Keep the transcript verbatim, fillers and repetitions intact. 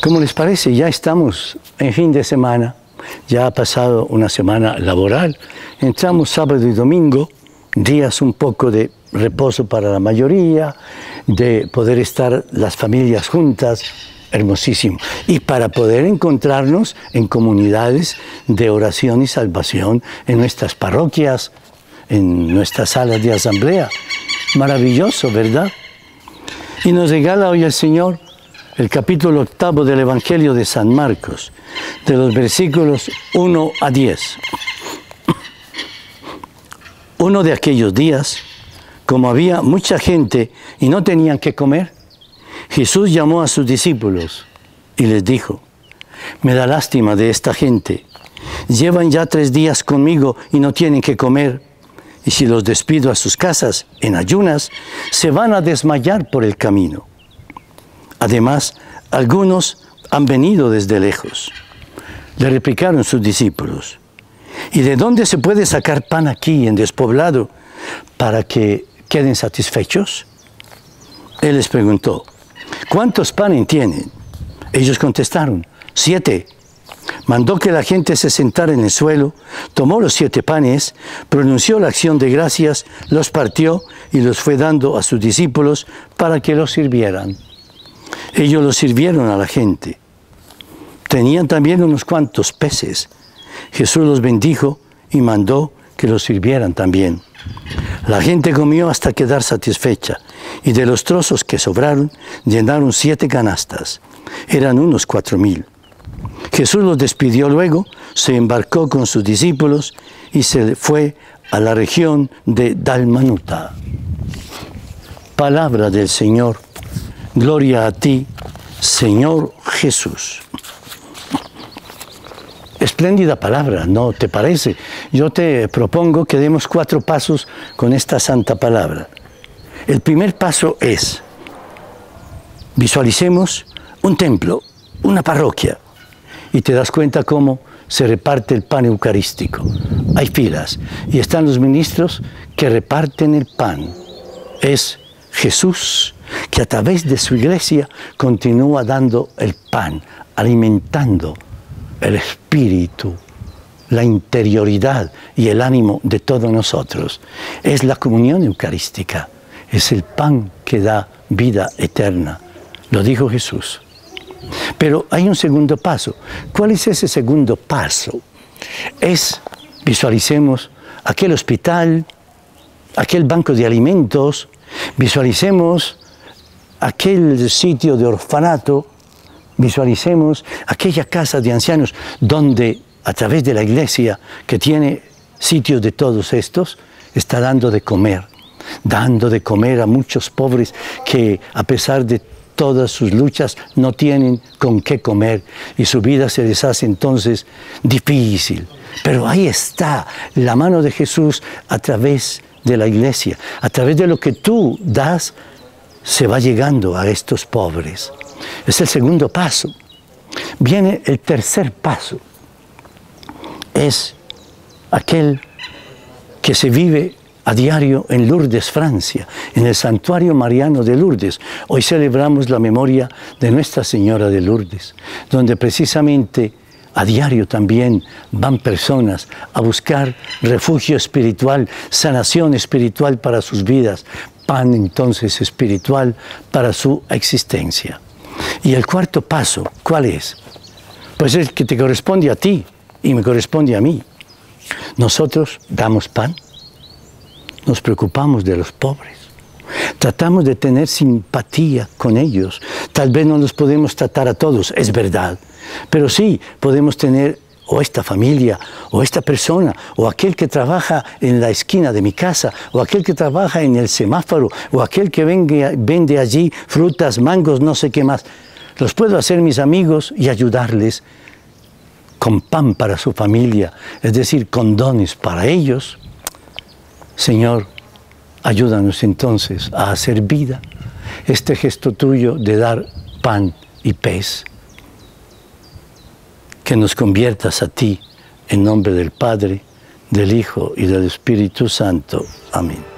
¿Cómo les parece? Ya estamos en fin de semana, ya ha pasado una semana laboral, entramos sábado y domingo, días un poco de reposo para la mayoría, de poder estar las familias juntas, hermosísimo. Y para poder encontrarnos en comunidades de oración y salvación, en nuestras parroquias, en nuestras salas de asamblea. Maravilloso, ¿verdad? Y nos regala hoy el Señor el capítulo octavo del Evangelio de San Marcos, de los versículos uno a diez. Uno de aquellos días, como había mucha gente y no tenían qué comer, Jesús llamó a sus discípulos y les dijo: me da lástima de esta gente. Llevan ya tres días conmigo y no tienen qué comer. Y si los despido a sus casas en ayunas, se van a desmayar por el camino. Además, algunos han venido desde lejos. Le replicaron sus discípulos: ¿y de dónde se puede sacar pan aquí en despoblado para que queden satisfechos? Él les preguntó: ¿cuántos panes tienen? Ellos contestaron: siete. Mandó que la gente se sentara en el suelo, tomó los siete panes, pronunció la acción de gracias, los partió y los fue dando a sus discípulos para que los sirvieran. Ellos los sirvieron a la gente. Tenían también unos cuantos peces. Jesús los bendijo y mandó que los sirvieran también. La gente comió hasta quedar satisfecha, y de los trozos que sobraron, llenaron siete canastas. Eran unos cuatro mil. Jesús los despidió luego, se embarcó con sus discípulos y se fue a la región de Dalmanuta. Palabra del Señor. Gloria a ti, Señor Jesús. Espléndida palabra, ¿no te parece? Yo te propongo que demos cuatro pasos con esta santa palabra. El primer paso es: visualicemos un templo, una parroquia, y te das cuenta cómo se reparte el pan eucarístico. Hay filas y están los ministros que reparten el pan. Es Jesús que a través de su iglesia continúa dando el pan, alimentando el espíritu, la interioridad y el ánimo de todos nosotros. Es la comunión eucarística, es el pan que da vida eterna. Lo dijo Jesús. Pero hay un segundo paso. ¿Cuál es ese segundo paso? Es, visualicemos aquel hospital, aquel banco de alimentos, visualicemos aquel sitio de orfanato, visualicemos aquella casa de ancianos donde a través de la iglesia que tiene sitios de todos estos, está dando de comer, dando de comer a muchos pobres que a pesar de todas sus luchas no tienen con qué comer y su vida se les hace entonces difícil. Pero ahí está la mano de Jesús a través de la iglesia, a través de lo que tú das, se va llegando a estos pobres. Es el segundo paso. Viene el tercer paso. Es aquel que se vive a diario en Lourdes, Francia, en el Santuario Mariano de Lourdes. Hoy celebramos la memoria de Nuestra Señora de Lourdes, donde precisamente a diario también van personas a buscar refugio espiritual, sanación espiritual para sus vidas, pan entonces espiritual para su existencia. Y el cuarto paso, ¿cuál es? Pues es el que te corresponde a ti y me corresponde a mí. Nosotros damos pan, nos preocupamos de los pobres, tratamos de tener simpatía con ellos. Tal vez no los podemos tratar a todos, es verdad, pero sí podemos tener o esta familia, o esta persona, o aquel que trabaja en la esquina de mi casa, o aquel que trabaja en el semáforo, o aquel que vende, vende allí frutas, mangos, no sé qué más. Los puedo hacer mis amigos y ayudarles con pan para su familia, es decir, con dones para ellos. Señor, ayúdanos entonces a hacer vida este gesto tuyo de dar pan y pez. Que nos conviertas a ti, en nombre del Padre, del Hijo y del Espíritu Santo. Amén.